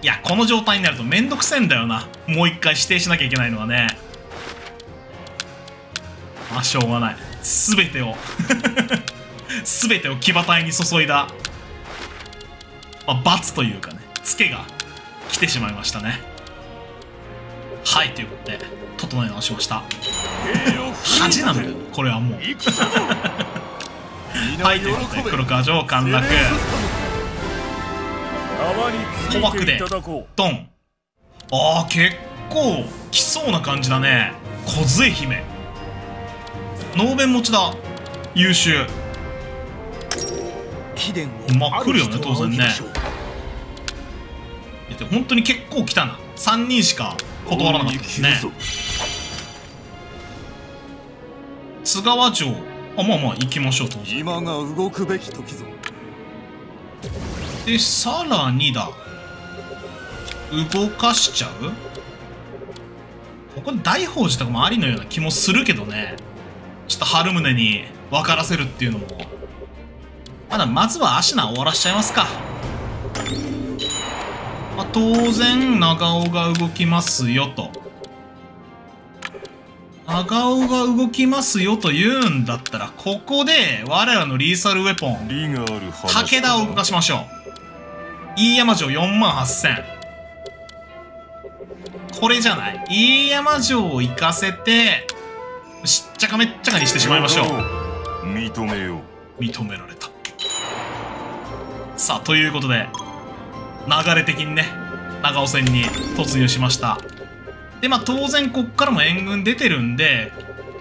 いや、この状態になるとめんどくせえんだよな。もう一回指定しなきゃいけないのはね。まあしょうがない。全てを全てを騎馬隊に注いだ、まあ、罰というかね、ツケが来てしまいましたね。はい、ということで整え直しました。恥なんだよこれはもうはい、ということで黒川城陥落。小枠でドン。ああ、結構来そうな感じだね。梢姫能弁持ちだ。優秀。まあ来るよね当然ね。本当に結構来たな。3人しか断らなかったですね。津川城、あ、まあまあ行きましょう当然。 今が動くべき時ぞ。 でさらにだ、動かしちゃう。ここで大宝寺とかもありのような気もするけどね。ちょっと春宗に分からせるっていうのも、まずはアシナ終わらしちゃいますか。まあ、当然長尾が動きますよと。長尾が動きますよと言うんだったら、ここで我らのリーサルウェポン武田を動かしましょう。飯山城48000。これじゃない。飯山城を行かせてしっちゃかめっちゃかにしてしまいましょう。 認めよう。 認められた。さあということで流れ的にね長尾戦に突入しました。でまあ当然こっからも援軍出てるんで、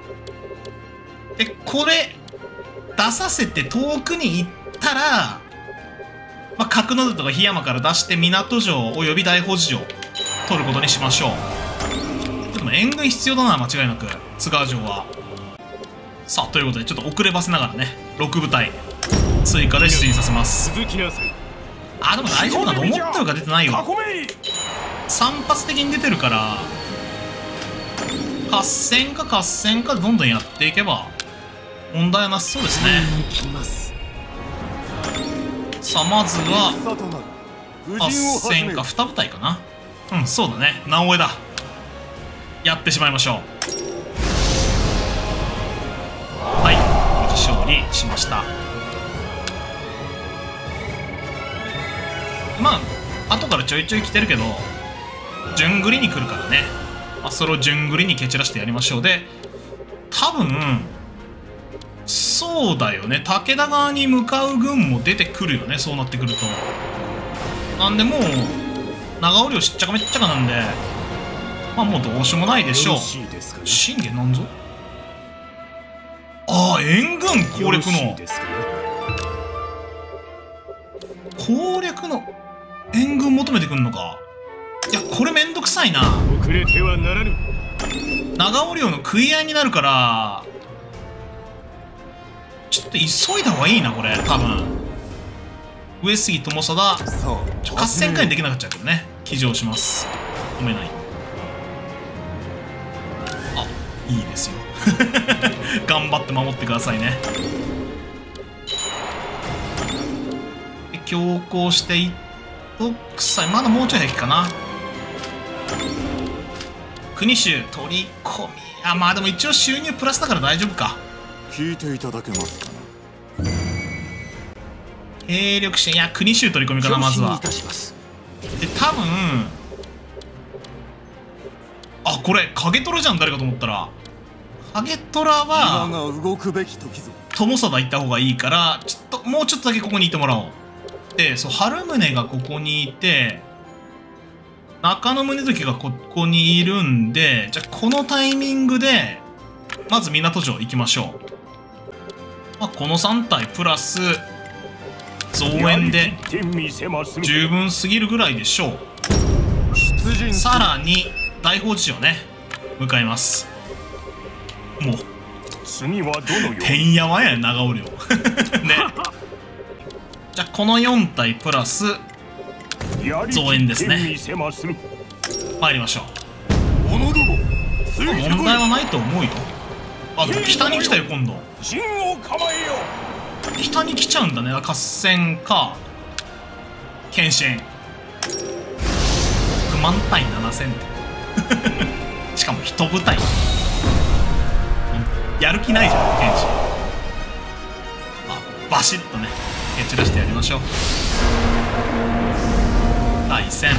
これ出させて遠くに行ったら、まあ、角砦とか檜山から出して港城および大宝寺城取ることにしましょう。でも援軍必要だな間違いなく津川城は。さあということでちょっと遅ればせながらね6部隊追加で出陣させます。あでも大丈夫だと思ったよりか出てないわ。散発的に出てるから合戦か合戦かどんどんやっていけば問題はなさそうですね。さあまずは合戦か2部隊かな。うんそうだね、直江だ。やってしまいましょう。はい無事勝利しました。まあ後からちょいちょい来てるけど順繰りに来るからね、まあ、それを順繰りに蹴散らしてやりましょう。で多分そうだよね、武田側に向かう軍も出てくるよねそうなってくると。なんでもう長尾領しっちゃかめっちゃかなんで、まあもうどうしようもないでしょう。信玄なんぞ。ああ援軍攻略の攻略の援軍求めてくんのか。いやこれめんどくさいな。 遅れてはならぬ。 長尾領の食い合いになるからちょっと急いだ方がいいなこれ多分。上杉友貞合戦会にできなかったけどね騎乗します。止めない。あいいですよ頑張って守ってくださいね。強行していっとくまだもうちょい先かな。国衆取り込み、あまあでも一応収入プラスだから大丈夫か。 聞いていただけますか。 兵力支援、いや国衆取り込みかなまずは。で多分あこれ影虎じゃん誰かと思ったら影虎は友貞行った方がいいからちょっともうちょっとだけここにいてもらおう。でそう春宗がここにいて中野宗時がここにいるんで、じゃあこのタイミングでまず港城行きましょう。まあ、この3体プラス増援で十分すぎるぐらいでしょう。さらに大宝寺をね向かいます。もうてんやわんや長尾領ねじゃあこの4体プラス増援ですね。参りましょう。問題はないと思うよ。あでも北に来たよ今度。北に来ちゃうんだね。合戦か謙信万対7000しかも一部隊やる気ないじゃん剣士。バシッとね蹴散らしてやりましょう。第戦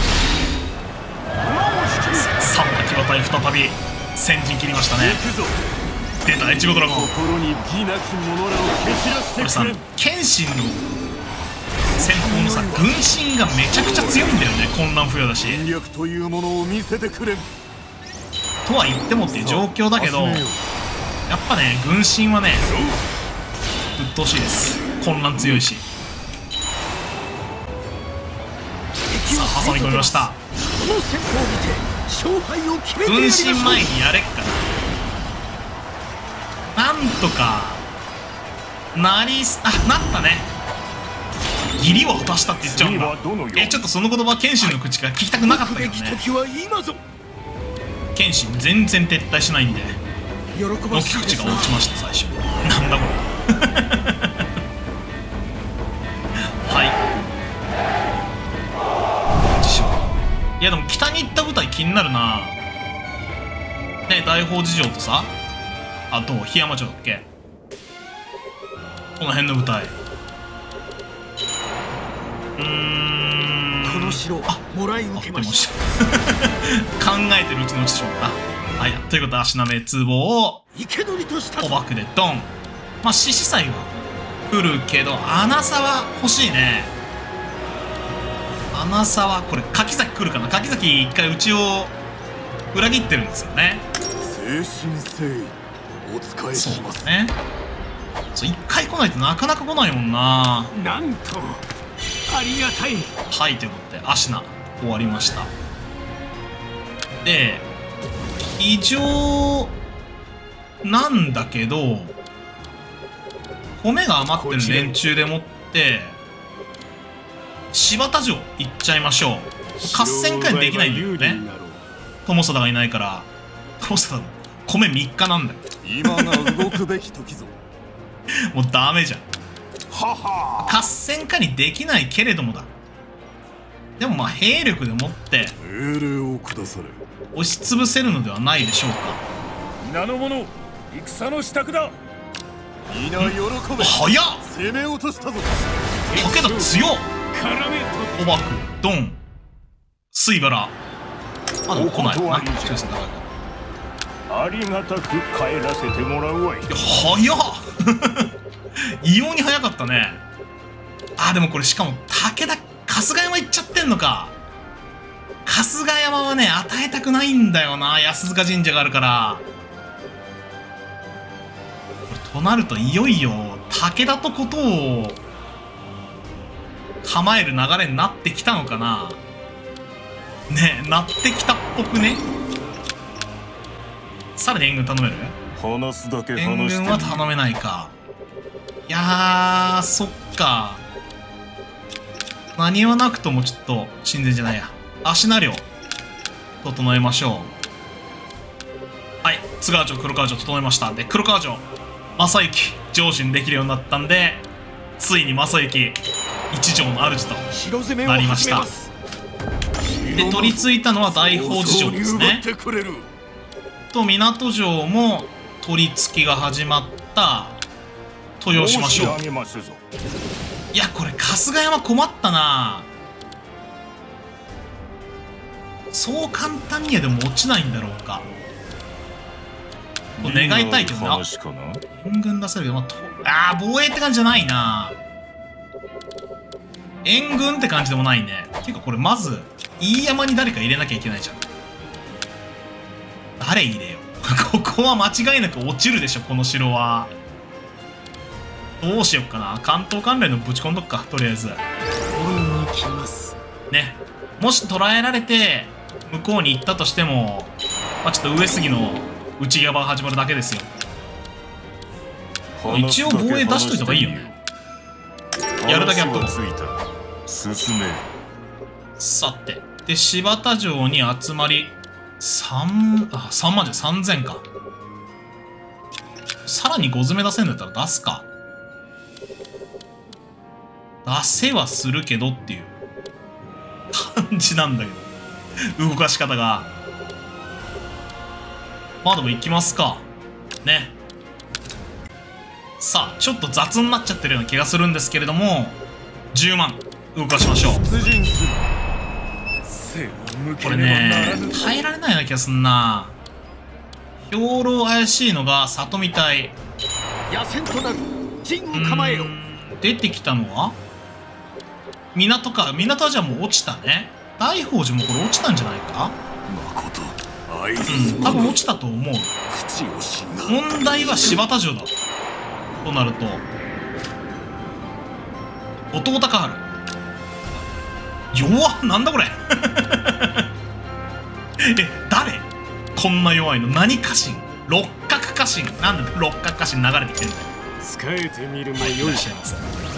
さあ騎馬隊再び先陣切りましたね。出た越後ドラゴン。これさ剣心の戦法のさ軍神がめちゃくちゃ強いんだよね。混乱不要だしとは言ってもっていう状況だけど、やっぱね軍神はね鬱陶しいです。混乱強いし。さあ挟み込みました。軍神前にやれっかな。なんとかなったね。義理を果たしたって言っちゃうんだ。ちょっとその言葉剣心の口から聞きたくなかったけどね。剣心全然撤退しないんでのき口が落ちました最初。なんだこれはいいやでも北に行った部隊気になるなね。大宝寺城とさあと檜山城だっけ、この辺の部隊。この城もらい受けました考えてるうちに落ちてしまった。はい、ということで足並め通報をおばくでドン。まあ獅子祭は来るけど穴沢欲しいね。穴沢これ柿崎来るかな。柿崎一回うちを裏切ってるんですよね。そうですね。そう一回来ないとなかなか来ないもんな。なんとありがたい。はい、ということでアシナ終わりました。で非常なんだけど米が余ってる連中でもって柴田城行っちゃいましょう。合戦会できないんだよね。友貞がいないから。友貞米3日なんだよ。今が動くべき時ぞもうダメじゃん。合戦下にできないけれどもだ。でもまあ兵力でもって押しつぶせるのではないでしょうか。 皆の者戦の支度だ。皆喜べ。 早っ。 攻め落としたぞ。 武田強っ。おばくドン水原まだ来ないな。 ありがたく帰らせてもらうわい。 早っ異様に早かったね。でもこれしかも武田春日山行っちゃってんのか。春日山はね与えたくないんだよな。安塚神社があるから。となるといよいよ武田とことを構える流れになってきたのかな。ねなってきたっぽくね。さらに援軍頼める？ 話すだけ話して。 援軍は頼めないか。いやーそっか。何はなくともちょっと神前じゃないや芦名領整えましょう。はい、津川城黒川城整えました。で黒川城正行上心できるようになったんでついに正行一条の主となりました。で取り付いたのは大宝寺城ですね。と港城も取り付きが始まった豊島城。いやこれ春日山困ったな。そう簡単にはでも落ちないんだろうか。願いたいけどな。援軍出せるけど、防衛って感じじゃないな。援軍って感じでもないね。ていうかこれまず飯山に誰か入れなきゃいけないじゃん。誰入れよここは間違いなく落ちるでしょこの城は。どうしよっかな。関東関連のぶち込んどっかとりあえずね。もし捕らえられて向こうに行ったとしても、ちょっと上杉の内側が始まるだけですよ。一応防衛出しといた方がいいよね。やるだけやっとこう。さてで柴田城に集まり3万じゃ3000か。さらに5詰め出せんだったら出すか。出せはするけどっていう感じなんだけど。 動かし方が。まあでも行きますかね。さあちょっと雑になっちゃってるような気がするんですけれども、10万動かしましょう。これね耐えられないような気がすんな。兵糧怪しいのが里見隊。 野戦となる陣を構えよ。 出てきたのは港か。港はじゃあもう落ちたね。大宝寺もこれ落ちたんじゃないか。多分落ちたと思う。問題は柴田城だとなると、後藤高春弱っ。なんだこれ誰こんな弱いの。何家臣、六角家臣。なんで六角家臣流れてきてるんだよ。 使えてみるもよいしゃいます。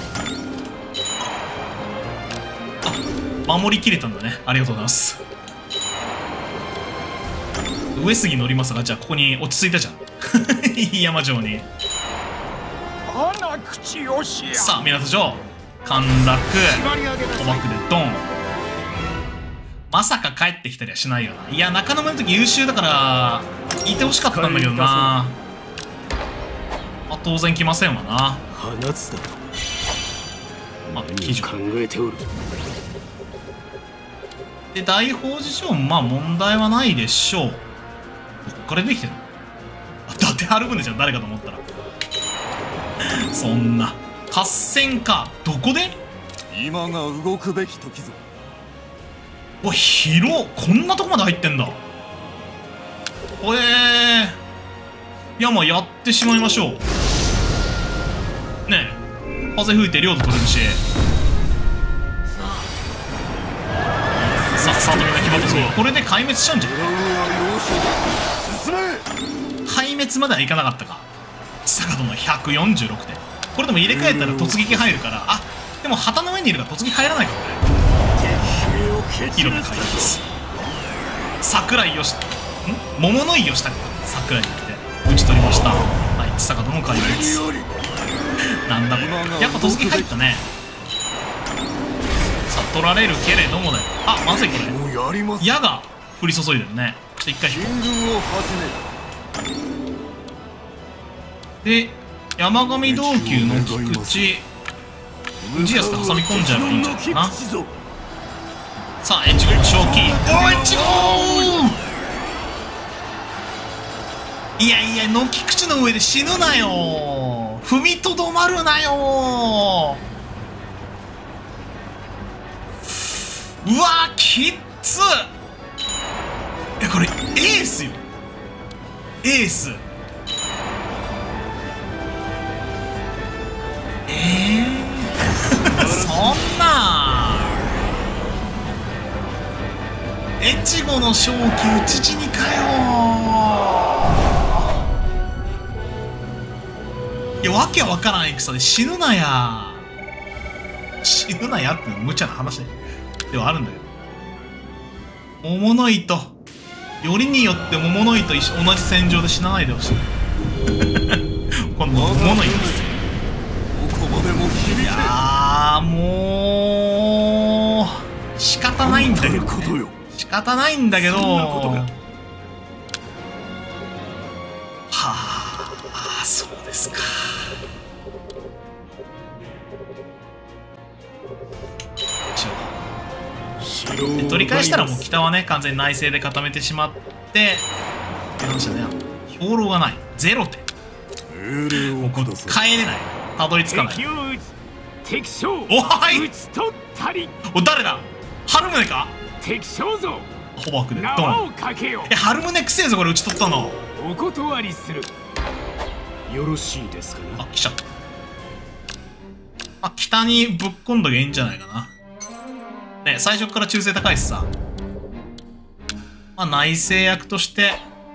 あ、守りきれたんだね。ありがとうございます。上杉乗りますが、じゃあここに落ち着いたじゃん飯山城に。さあ港城陥落、捕獲でドン。まさか帰ってきたりはしないよな。いや中野の時優秀だからいてほしかったんだけどな。まあ当然来ませんわな。 放つだろ。 まあ記事考えておる。 で大宝寺城もまあ問題はないでしょう。どっから出てきてるの。伊達春船じゃん。誰かと思ったらそんな合戦か。どこで。 今が動くべき時ぞ。 お、広っ。こんなとこまで入ってんだ。いやまあやってしまいましょうね。え風吹いて領土取れるし。さあ里見が決まったぞ。これで壊滅しちゃうんじゃん。壊滅まではいかなかったか。坂戸の146点。これでも入れ替えたら突撃入るから。あ、でも旗の上にいるから突撃入らないかもね。広く入ります。桜井義桃の井義高桜井に来て打ち取りました。はい、坂戸の壊滅。なんだこれ。やっぱ突撃入ったね。さあ取られるけれどもだよ。あ、まずいこれ。矢が降り注いでるね。ちょっと一回引こう。で山上道宮の菊池氏康で挟み込んじゃえばいいんじゃないかな。さあ越後の正気。おい越後。いやいや野菊池の上で死ぬなよ。踏みとどまるなよ。うわきっつ。これエースよ。エース。そんな越後の正気討ち死にかよ。いやわけわからん戦で死ぬなや。死ぬなやってのは無茶な話ではあるんだけど、桃の糸よりによって桃の糸同じ戦場で死なないでほしいこの桃の糸ですよ。いやーもう仕方ないんだけど、ね、仕方ないんだけど、はあそうですか。で取り返したらもう北はね完全に内政で固めてしまってって話だね。兵糧がない。0点。もうこれ帰れない。たどり着かない。おはいお誰だ。春宗か。捕獲でドン。春宗くせえぞこれ。打ち取ったの。 お断りする。よろしいですかな。 あ来ちゃった。あ北にぶっ込んどきゃいいんじゃないかな。ね、最初から忠誠高いしさ。まあ内政役として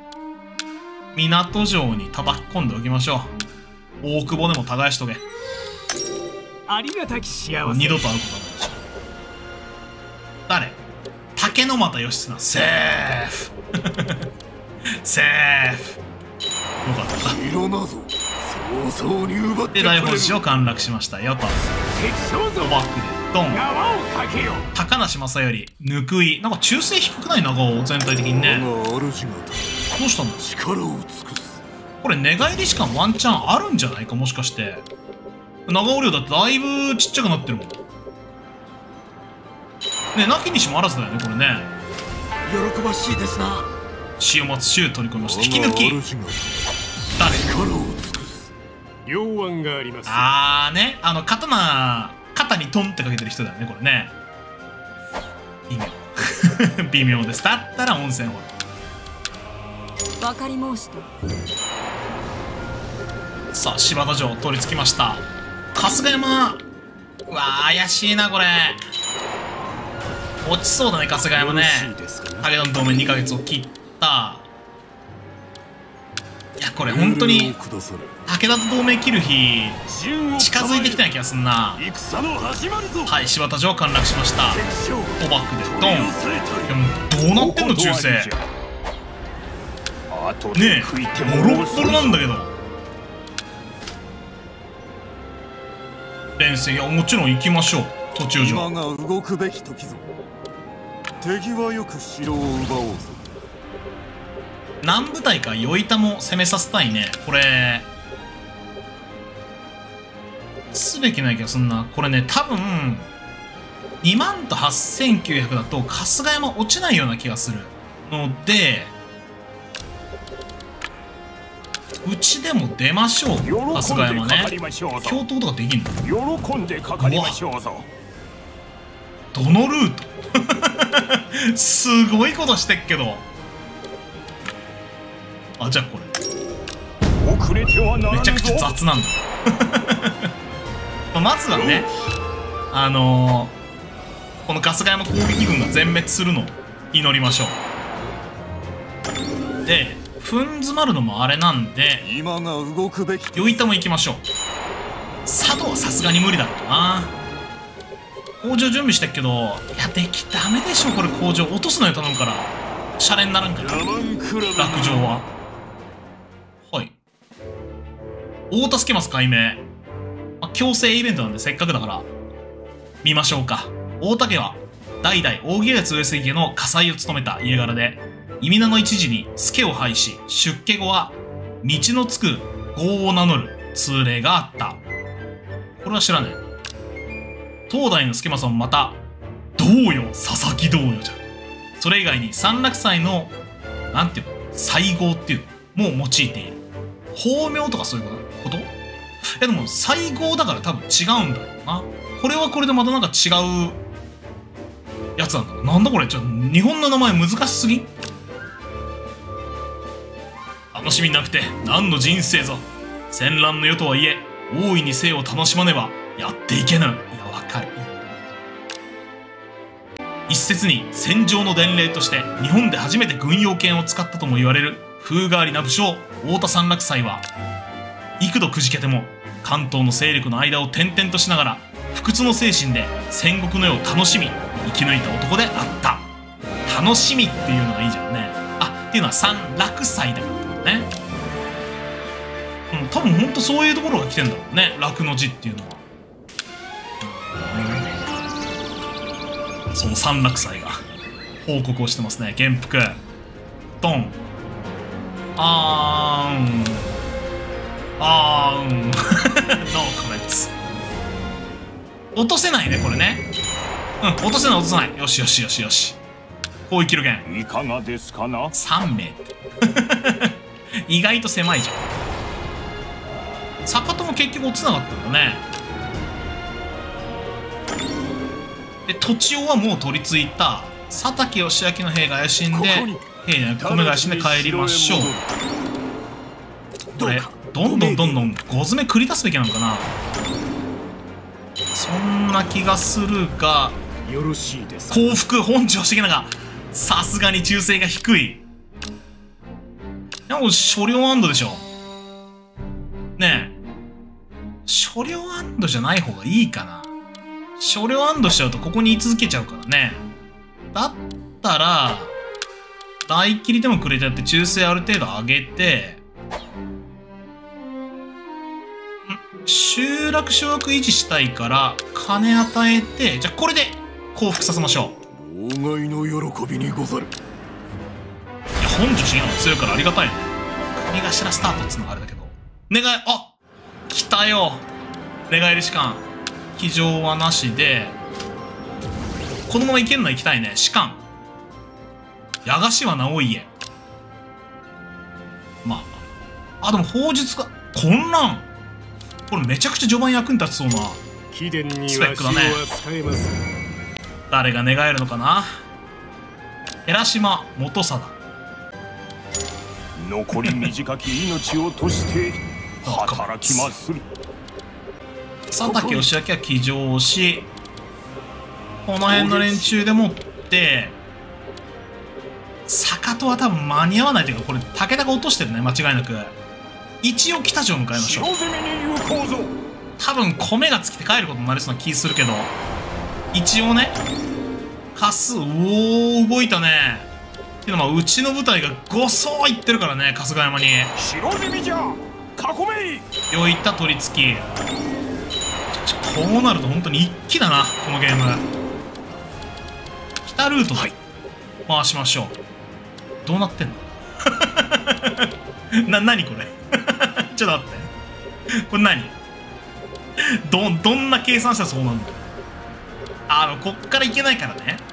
港城に叩き込んでおきましょう。大久保でも耕しとけ。 ありがたき幸せ。 二度と会うことはないでしょ。誰。竹の又義経。セーフセーフ。よかった。で大宝寺を陥落しましたよと。捕獲でドン。高梨正頼、ぬくい。なんか忠誠低くない？長尾全体的にね。どうしたんだ？これ寝返り士官ワンチャンあるんじゃないか、もしかして。長尾亮だってだいぶちっちゃくなってるもんね。なきにしもあらずだよねこれね。 喜ばしいですな。 塩松衆取り込みました。引き抜き誰？ 両腕があります。 あーね、肩にトンってかけてる人だよねこれね。微妙微妙です。だったら温泉掘る。 わかり申した。 さあ柴田城取り付きました。春日山、うわー怪しいなこれ。落ちそうだね春日山ね。武田の同盟2ヶ月を切った。いやこれ本当に武田と同盟切る日近づいてきたような気がすんな。はい、柴田城陥落しました。賭博でドン。でもどうなってんの忠誠ねえ、ボロッボロなんだけど。連戦、いやもちろん行きましょう。途中城。 今が動くべき時ぞ。敵はよく城を奪おうぞ。 南部隊か余板も攻めさせたいね。これすべきないけどそんな。これね多分2万と8900だと春日山落ちないような気がするので、うちでも出ましょう。春日山ね。共闘とかできんの？ 喜んでかかりましょうぞ。 どのルートすごいことしてっけど。あ、じゃあこれ遅れてはならないぞ。 めちゃくちゃ雑なんだまずはねこの春日山攻撃軍が全滅するのを祈りましょう。でふん詰まるのもあれなんで今が動くべき。 余板も行きましょう。佐渡はさすがに無理だろうな。工場準備してっけど、いやダメでしょこれ。工場落とすのよ頼むから。シャレにならんから落城は。はい、太田助ます解明、強制イベントなんでせっかくだから見ましょうか。太田家は代々扇月上杉家の家裁を務めた家柄で、忌み名の一時に助を拝し、出家後は道のつく号を名乗る通例があった。これは知らねえ。東大の助政もまた道よ、佐々木道よじゃん。それ以外に三楽斎のなんていうの西号っていうのも用いている。法名とかそういうことでも西号だから多分違うんだろうな。これはこれでまたなんか違うやつなんだろう。なんだこれ、日本の名前難しすぎん？楽しみなくて何の人生ぞ。戦乱の世とはいえ大いに生を楽しまねばやっていけぬ。いやわかる。一説に戦場の伝令として日本で初めて軍用剣を使ったとも言われる風変わりな武将太田三楽斎は、幾度くじけても関東の勢力の間を転々としながら不屈の精神で戦国の世を楽しみ生き抜いた男であった。楽しみっていうのがいいじゃんね。あ、っていうのは三楽斎だからってことね。多分ほんとそういうところが来てんだろうね、楽の字っていうのは。その三楽斎が報告をしてますね。元服ドン。ノーコメンツ。落とせないねこれね。落とせない落とせない。よしよしよしよし。こう生きる剣いかがですかな。 3名意外と狭いじゃん。坂戸も結局落ちなかったんだね。で土地をはもう取り付いた。佐竹義明の兵が怪しんで、兵じゃなくて米が怪しんで帰りましょう。これどんどん5詰め繰り出すべきなのかな。そんな気がするが、 よろしいです降伏本庄重長、さすがに忠誠が低い。でも所領安堵でしょねえ。所領安堵じゃない方がいいかな。所領安堵しちゃうとここに居続けちゃうからね。だったら大切りでもくれちゃって忠誠ある程度上げて、 集落掌握維持したいから金与えて、じゃあこれで降伏させましょう。 妨害の喜びにござる。 いや本女子今強いからありがたいね。国頭スタートっつうのがあれだけど、願い、あ、来たよ。寝返り士官騎乗はなしで、このままいけるのは行きたいね。士官矢菓子は直家、まあでも砲術が混乱、これめちゃくちゃ序盤役に立ちそうなスペックだね。誰が寝返るのかな。寺島元貞、 残り短き命をとして働きまする。 佐竹義明は騎乗し、この辺の連中でもって坂戸は多分間に合わないというか、これ武田が落としてるね間違いなく。一応北条を迎えましょう。多分米が尽きて帰ることになりそうな気するけど、一応ねカス、おお動いたね。けどまあうちの部隊が5層いってるからね、春日山に。 白攻めじゃ、囲め。 よいった取り付き。こうなると本当に一気だなこのゲーム。北ルートで回しましょう。どうなってんの何これちょっと待って、これ何どんな計算したらそうなんだ。こっからいけないからね。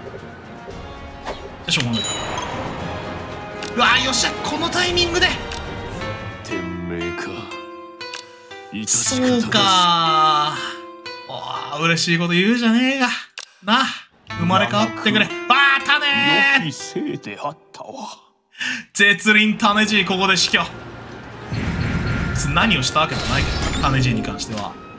しょうがない。うわーよっしゃ、このタイミングで天命か。 そうかー。嬉しいこと言うじゃねえがな。生まれ変わってくれ。種良きせいであったわ。 絶倫種爺ここで死去。何をしたわけじゃないけど、種爺に関しては。